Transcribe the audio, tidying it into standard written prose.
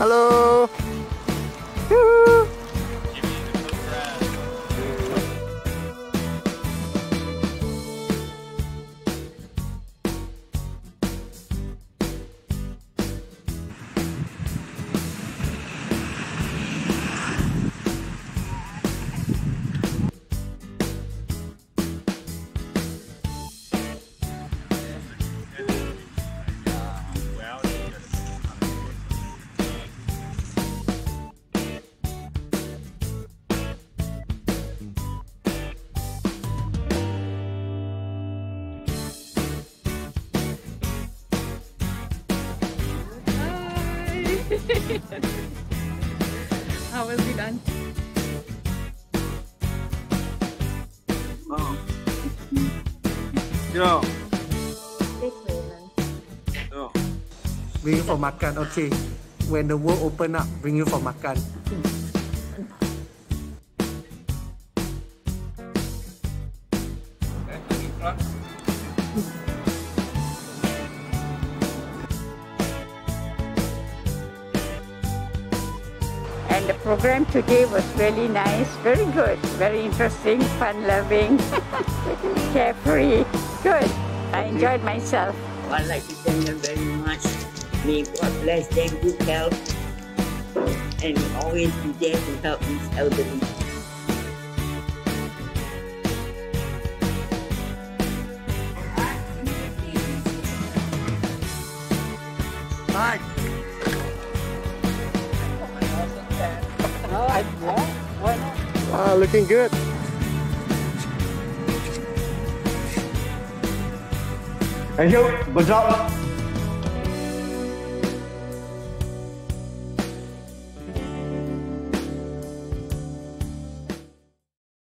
Hello. Woo. How was it done? Oh. Yo. Oh. Bring you for makan, okay. When the world open up, bring you for makan. And the program today was really nice, very good, very interesting, fun-loving, carefree, good. I enjoyed myself. I'd like to thank them very much. May God bless them, good health, and always be there to help these elderly. Hi. Ah, looking good. Thank you. Good job.